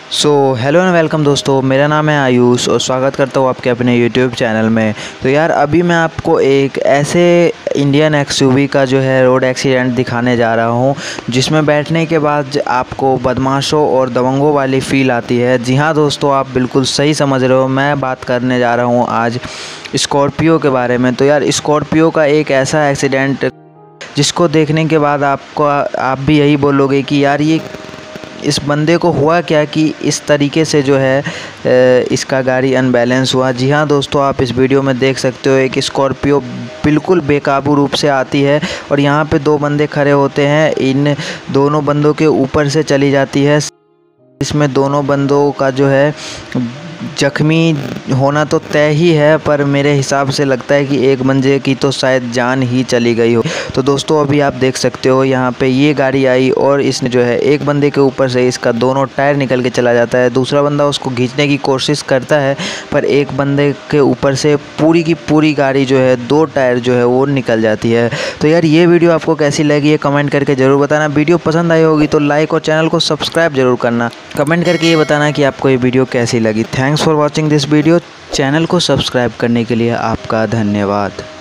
Hello and welcome दोस्तों, मेरा नाम है आयुष और स्वागत करता हूँ आपके अपने यूट्यूब चैनल में। तो यार अभी मैं आपको एक ऐसे इंडियन एक्सयूवी का जो है रोड एक्सीडेंट दिखाने जा रहा हूँ जिसमें बैठने के बाद आपको बदमाशों और दबंगों वाली फ़ील आती है। जी हाँ दोस्तों, आप बिल्कुल सही समझ रहे हो, मैं बात करने जा रहा हूँ आज स्कॉर्पियो के बारे में। तो यार स्कॉर्पियो का एक ऐसा एक्सीडेंट जिसको देखने के बाद आप भी यही बोलोगे कि यार ये इस बंदे को हुआ क्या कि इस तरीके से जो है इसका गाड़ी अनबैलेंस हुआ। जी हाँ दोस्तों, आप इस वीडियो में देख सकते हो एक स्कॉर्पियो बिल्कुल बेकाबू रूप से आती है और यहाँ पे दो बंदे खड़े होते हैं। इन दोनों बंदों के ऊपर से चली जाती है। इसमें दोनों बंदों का जो है जख्मी होना तो तय ही है, पर मेरे हिसाब से लगता है कि एक बंदे की तो शायद जान ही चली गई हो। तो दोस्तों अभी आप देख सकते हो यहाँ पे ये गाड़ी आई और इसने जो है एक बंदे के ऊपर से इसका दोनों टायर निकल के चला जाता है। दूसरा बंदा उसको खींचने की कोशिश करता है पर एक बंदे के ऊपर से पूरी की पूरी गाड़ी जो है दो टायर जो है वो निकल जाती है। तो यार ये वीडियो आपको कैसी लगी है कमेंट करके ज़रूर बताना। वीडियो पसंद आई होगी तो लाइक और चैनल को सब्सक्राइब जरूर करना। कमेंट करके ये बताना कि आपको ये वीडियो कैसी लगी। Thanks for watching this video. Channel को सब्सक्राइब करने के लिए आपका धन्यवाद।